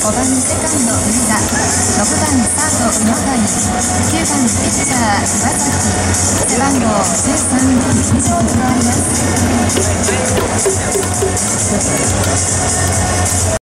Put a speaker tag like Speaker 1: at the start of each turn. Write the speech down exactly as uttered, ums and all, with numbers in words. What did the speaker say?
Speaker 1: ごばんセカンド上田、ろくばんサード野上、きゅうばんピッチャー岩崎、背番号じゅうさん出場となります。